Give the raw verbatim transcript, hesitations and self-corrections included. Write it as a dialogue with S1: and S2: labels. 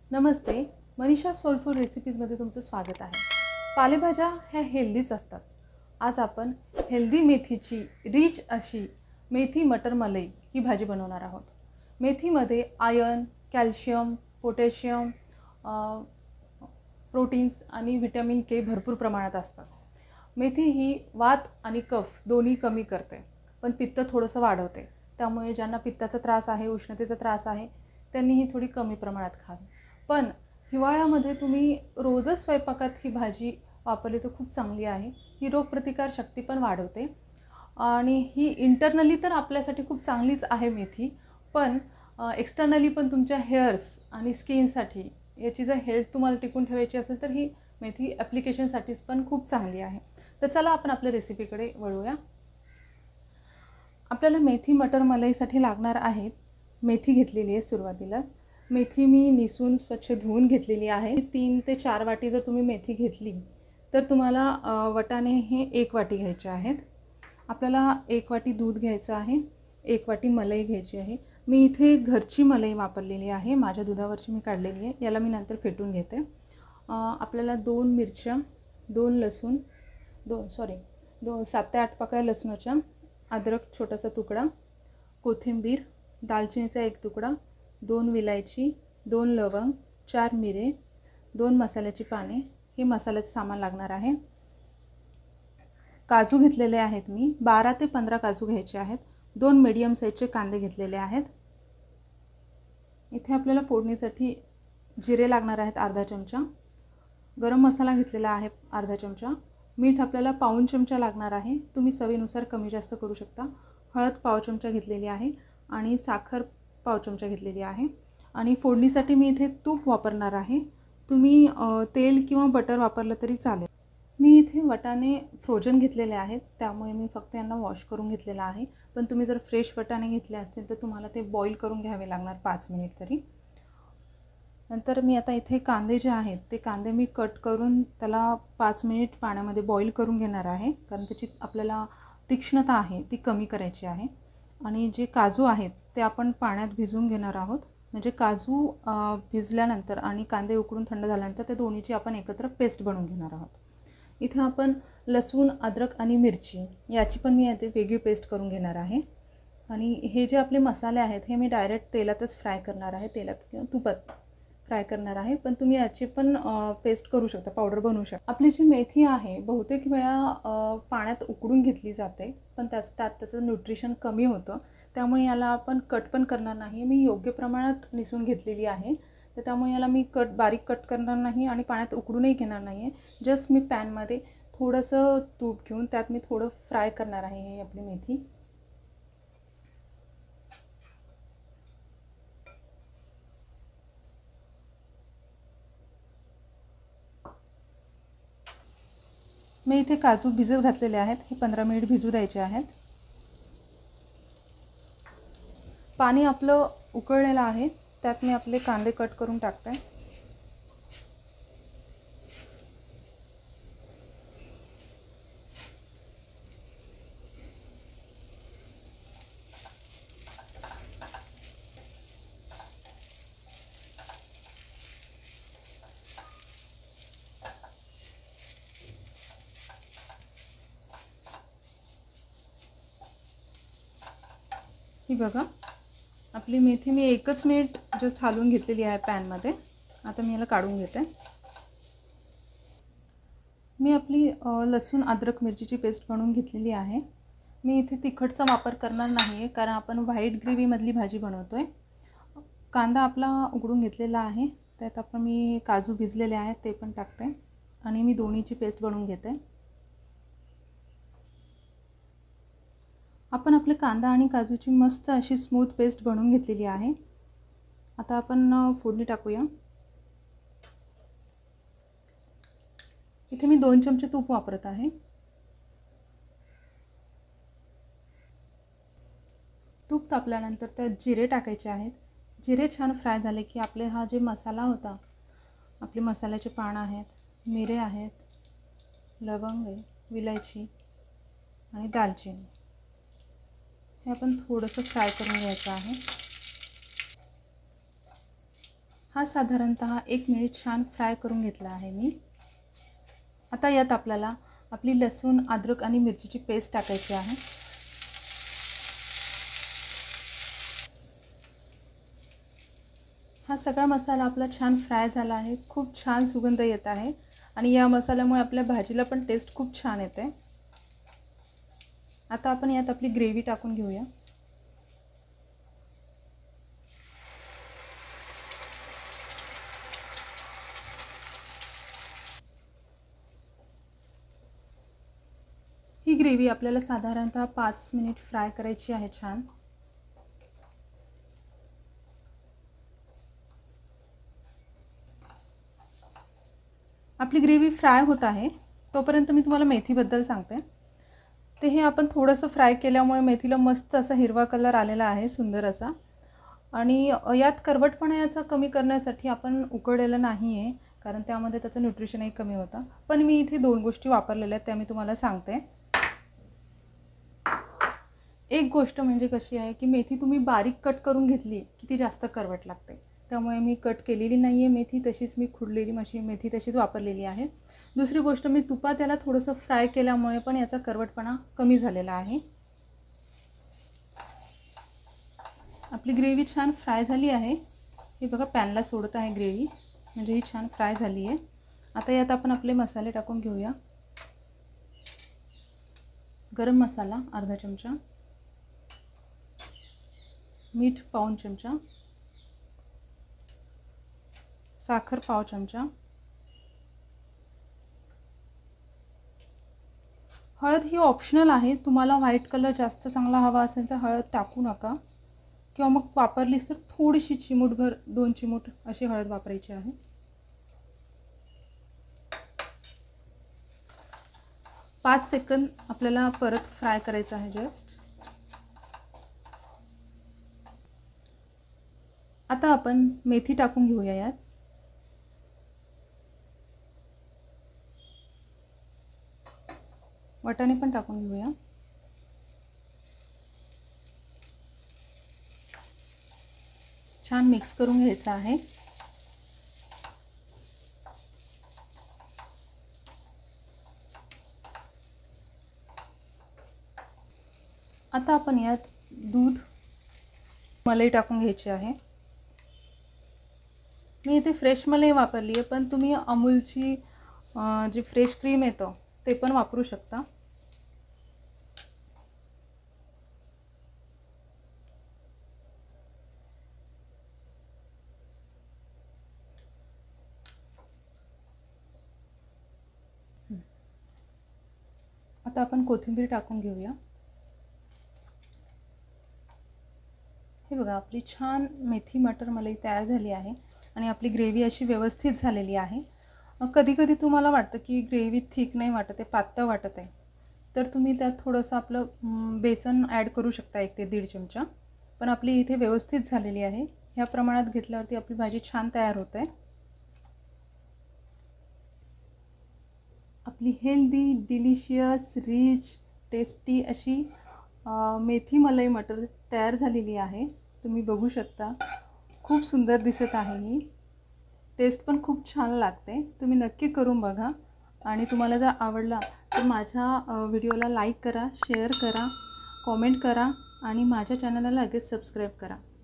S1: नमस्ते, मनीषा सोलफूड रेसिपीजमध्ये तुमचं स्वागत आहे। पालेभाज्या ह्या हेल्दीच असतात। आज आपण हेल्दी मेथीची रिच अशी मेथी मटर मलाई ही भाजी बनवणार आहोत। मेथीमध्ये आयर्न, कॅल्शियम, पोटॅशियम, प्रोटीन्स आणि व्हिटॅमिन के भरपूर प्रमाणात असतात। मेथी ही वात आणि कफ दोन्ही कमी करते, पण पित्त थोडंसं वाढवते। त्यामुळे ज्यांना पित्ताचा त्रास आहे, उष्णतेचा त्रास आहे, त्यांनी ही थोडी कमी प्रमाणात खावी। पण हिवाळ्यामध्ये तुम्ही रोजच स्वयंपाकात ही भाजी वापरली तर खूप चांगली आहे। ही रोगप्रतिकार शक्ती पण वाढवते आणि ही इंटरनली तर आपल्यासाठी खूप चांगलीच आहे मेथी, पण एक्सटर्नली पण तुमच्या हेअर्स आणि स्किनसाठी याची जर हेल्थ तुम्हाला टिकून ठेवायची असेल तर ही मेथी ॲप्लिकेशनसाठीच पण खूप चांगली आहे। तर चला आपण आपल्या रेसिपीकडे वळूया। आपल्याला मेथी मटर मलाईसाठी लागणार आहे। मेथी घेतलेली आहे। सुरुवातीला मेथी मी निसून स्वच्छ धुवून घेतलेली आहे। तीन ते चार वाटी जर तुम्ही मेथी घेतली तर तुम्हाला वटाणे हे एक वाटी घ्यायचे आहेत। आपल्याला एक वाटी दूध घ्यायचं आहे, एक वाटी मलाई घ्यायची आहे। मी इथे घरची मलाई वापरलेली आहे, माझ्या दुधावरची मी काढलेली आहे। याला मी नंतर फेटून घेते। आपल्याला दोन मिरच्या, दोन लसूण, दोन सॉरी दोन सात ते आठ पाकळ्या लसूणाच्या, अद्रक छोटासा तुकडा, कोथिंबीर, दालचिनीचा एक तुकडा, दोन विलायची, दोन लवंग, चार मिरे, दोन मसाल्याची पाने, हे मसाल्याचं सामान लागणार आहे। काजू घेतलेले आहेत मी, बारा ते पंधरा काजू घ्यायचे आहेत। दोन मीडियम साईजचे कांदे घेतलेले आहेत। इथे आपल्याला फोडणीसाठी जिरे लागणार आहेत अर्धा चमचा, गरम मसाला घेतलेला आहे अर्धा चमचा, मीठ आपल्याला पाऊण चमचा लागणार आहे, तुम्ही चवीनुसार कमी जास्त करू शकता। हळद पाव चमचा घेतलेली आहे आणि साखर पाव चमचा घेतलेली आहे। आणि फोडणीसाठी मी इथे तूप वापरणार आहे, तुम्ही तेल किंवा बटर वापरलं तरी चालेल। मी इथे वटाणे फ्रोजन घेतलेले आहेत, त्यामुळे मी फक्त यांना वॉश करून घेतलेला आहे। पण तुम्ही जर फ्रेश वटाणे घेतले असतील तर तुम्हाला ते बॉईल करून घ्यावे लागणार पाच मिनिट तरी। नंतर मी आता इथे कांदे जे आहेत ते कांदे मी कट करून त्याला पाच मिनिट पाण्यामध्ये बॉईल करून घेणार आहे, कारण त्याची आपल्याला तीक्ष्णता आहे ती कमी करायची आहे। आणि जे काजू आहेत ते आपण पाण्यात भिजवून घेणार आहोत, म्हणजे काजू भिजल्यानंतर आणि कांदे उकडून थंड झाल्यानंतर ते दोन्हीची आपण एकत्र पेस्ट बनवून घेणार आहोत। इथे आपण लसूण, अद्रक आणि मिरची याची पण मी इथे वेगळी पेस्ट करून घेणार आहे। आणि हे जे आपले मसाले आहेत हे मी डायरेक्ट तेलातच फ्राय करणार आहे, तेलात किंवा तुपात फ्राय करणार आहे, पण तुम्ही याची पण पेस्ट करू शकता, पावडर बनवू शकता। आपली जी मेथी आहे बहुतेक वेळा पाण्यात उकडून घेतली जाते, पण त्याच त्यात त्याचं न्यूट्रिशन कमी होतं, त्यामुळे याला आपण कट पण करणार नाही। मी योग्य प्रमाणात निसून घेतलेली आहे, तर त्यामुळे याला मी कट बारीक कट करणार नाही आणि पाण्यात उकडूनही घेणार नाही आहे। जस्ट मी पॅनमध्ये थोडंसं तूप घेऊन त्यात मी थोडं फ्राय करणार आहे ही आपली मेथी। मी इथे काजू भिजत घातलेले आहेत, हे पंधरा मिनिट भिजू द्यायचे आहेत। पाणी आपलं उकळलेलं आहे, त्यात मी आपले कांदे कट करून टाकते। ही बघा आपली मेथी मी एकच मिनिट जस्ट हलवून घेतलेली आहे पॅनमध्ये। आता मी याला काढून घेते। मी आपली लसूण, अद्रक, मिरचीची पेस्ट बनवून घेतलेली आहे। मी इथे तिखटचा वापर करणार नाही आहे, कारण आपण व्हाईट ग्रेव्हीमधली भाजी बनवतोय। कांदा आपला उकडून घेतलेला आहे, त्यात आपण मी काजू भिजलेले आहेत ते पण टाकते आणि मी दोन्हीची पेस्ट बनवून घेते। आपण आपले कांदा आणि काजूची मस्त अशी स्मूथ पेस्ट बनवून घेतलेली आहे। आता आपण फोडणी टाकूया। इथे मी दोन चमचे तूप वापरत आहे। तूप तापल्यानंतर त्यात जिरे टाकायचे आहेत। जिरे छान फ्राय झाले की आपले हा जे मसाला होता, आपले मसाल्याचे पान आहेत, मिरे आहेत, लवंग आहे, विलायची आणि दालचिनी, हे आपण थोडंसं फ्राय करून घ्यायचं आहे। हा साधारणतः एक मिनिट छान फ्राय करून घेतला आहे मी। आता यात आपल्याला आपली लसूण, अद्रक आणि मिरचीची पेस्ट टाकायची आहे। हा सगळा मसाला आपला छान फ्राय झाला आहे। खूप छान सुगंध येत आहे आणि या मसाल्यामुळे आपल्या भाजीला पण टेस्ट खूप छान येते। आता आपण यात आपली ग्रेव्ही टाकून घेऊया। ही ग्रेव्ही आपल्याला साधारणतः पाच मिनिट फ्राय करायची आहे छान। आपली ग्रेव्ही फ्राय होत आहे तोपर्यंत मी तुम्हाला मेथीबद्दल सांगते। ते हे आपण थोडंसं फ्राय केल्यामुळे मेथीला मस्त असा हिरवा कलर आलेला आहे, सुंदर असा। आणि यात करवटपणा याचा कमी करण्यासाठी आपण उकळलेलं नाही आहे, कारण त्यामध्ये त्याचं न्यूट्रिशनही कमी होतं। पण मी इथे दोन गोष्टी वापरलेल्या आहेत त्या मी तुम्हाला सांगते। एक गोष्ट म्हणजे कशी आहे की मेथी तुम्ही बारीक कट करून घेतली की ती जास्त करवट लागते, त्यामुळे मी कट केलेली नाही आहे मेथी, तशीच मी खुडलेली मशी मेथी तशीच वापरलेली आहे। दुसरी गोष्ट, मी तुपात त्याला थोडंसं फ्राय केल्यामुळे पण याचा करवटपणा कमी झालेला आहे। आपली ग्रेव्ही छान फ्राय झाली आहे, हे बघा पॅनला सोडत आहे ग्रेव्ही, म्हणजे ही छान फ्राय झाली आहे। आता यात आपण आपले मसाले टाकून घेऊया। गरम मसाला अर्धा चमचा, मीठ पाऊण चमचा, साखर पाव चमचा, हळद ही ऑप्शनल आहे, तुम्हाला व्हाईट कलर जास्त चांगला हवा असेल तर हळद टाकू नका, किंवा मग वापरलीस तर थोडीशी चिमूटभर, दोन चिमूट अशी हळद वापरायची आहे। पाच सेकंद आपल्याला परत फ्राय करायचं आहे जस्ट। आता आपण मेथी टाकून घेऊया यात। वाटाणे पण टाकून घेऊया। छान मिक्स करून घ्यायचं आहे। आता आपण यात दूध, मलाई टाकून घ्यायची आहे। मी इथे फ्रेश मलाई वापरली आहे, पण तुम्ही अमूलची जी फ्रेश क्रीम येतं ते पण वापरू शकता। आता आपण कोथिंबीर टाकून घेऊया। हे बघा आपली छान मेथी मटर मलाई तयार झाली आहे आणि आपली ग्रेव्ही अशी व्यवस्थित झालेली आहे। कधी कधी तुम्हाला वाटतं की ग्रेव्ही थिक नाही वाटत आहे, पातळ वाटत आहे, तर तुम्ही त्यात थोडंसं आपलं बेसन ॲड करू शकता, एक ते दीड चमचा। पण आपली इथे व्यवस्थित झालेली आहे, ह्या प्रमाणात घेतल्यावरती आपली भाजी छान तयार होते। आपली हेल्दी, डिलिशियस, रिच, टेस्टी अशी मेथी मलाई मटर तयार झालेली आहे। तुम्ही बघू शकता, खूप सुंदर दिसत आहे ही, टेस्ट पण खूप छान लागते। तुम्ही नक्की करून बघा आणि तुम्हाला जर आवडला तर माझ्या व्हिडिओला लाईक करा, शेअर करा, कमेंट करा आणि माझ्या चॅनलला लगेच सबस्क्राईब करा।